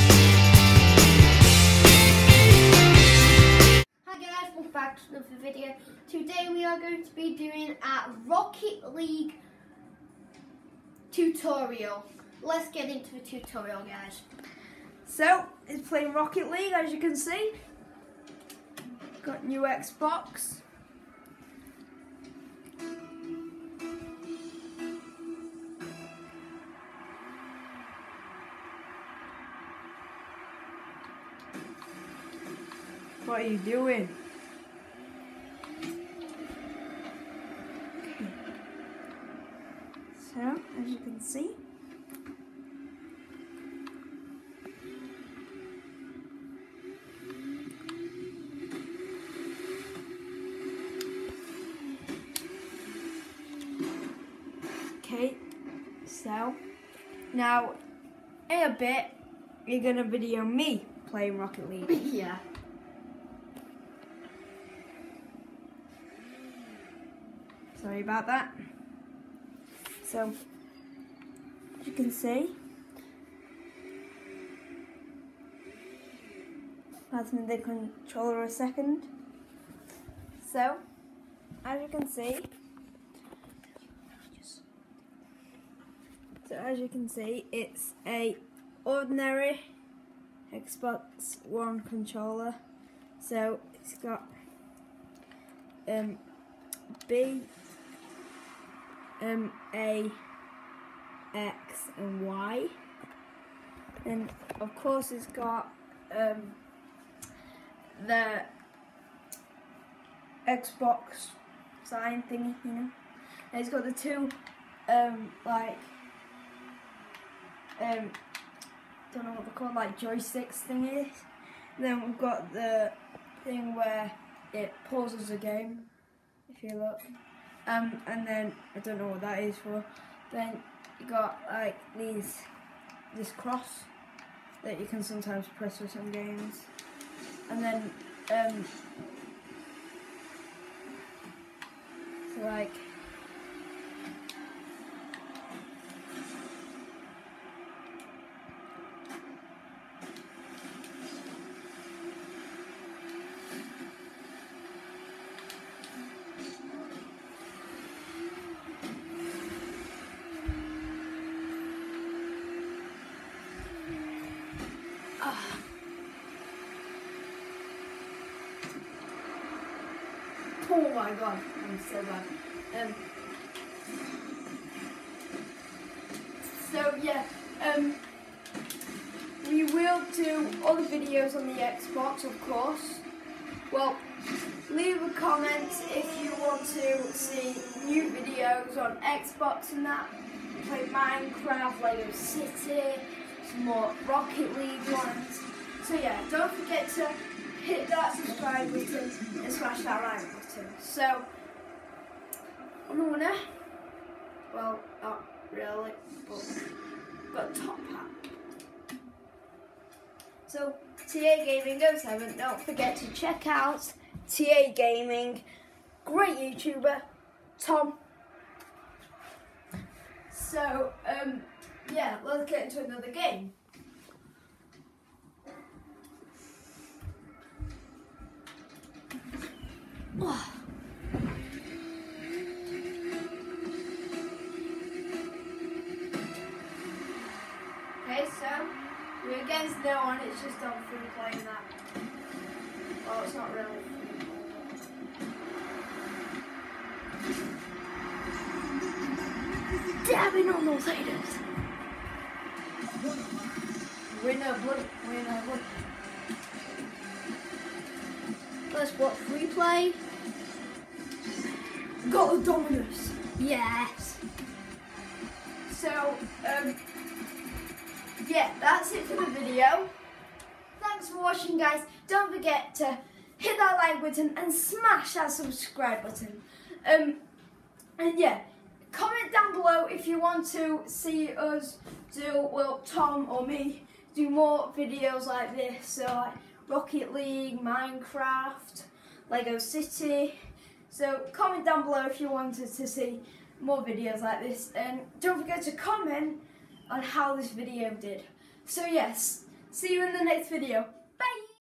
Back to another video. Today we are going to be doing a Rocket League tutorial. Let's get into the tutorial, guys. So, it's playing Rocket League, as you can see. Got new Xbox. What are you doing? So, as you can see, okay, so now in a bit you're gonna video me playing Rocket League. Yeah. Sorry about that. So, as you can see, pass me the controller a second. So, as you can see, it's a ordinary Xbox One controller. So it's got B, A, X and Y, and of course it's got the Xbox sign thingy, you know, and it's got the two don't know what they're called, like joysticks thingies. Then we've got the thing where it pauses the game, if you look. And then I don't know what that is for. Then you got like this cross that you can sometimes press for some games. And then so like oh my god, I'm so bad. So yeah, we will do other videos on the Xbox, of course. Well, leave a comment if you want to see new videos on Xbox and that. Play Minecraft, Lego City, some more Rocket League ones. So yeah, don't forget to hit that subscribe button and smash that like button. So, I'm a winner. Well, not really, but got a top hat. So, TA Gaming 07, don't forget to check out TA Gaming, great YouTuber, Tom. So, yeah, let's get into another game. Okay, so we're against no one, it's just on free playing that. Well, it's not really free. Dabbing on those haters. Winner, blood. Let's what, free play? Got the Dominus. Yes. So, yeah, that's it for the video. Thanks for watching, guys. Don't forget to hit that like button and smash that subscribe button. And yeah, comment down below if you want to see us do, well, Tom or me, do more videos like this. So like Rocket League, Minecraft, Lego City. So comment down below if you wanted to see more videos like this, and don't forget to comment on how this video did. So yes, See you in the next video. Bye!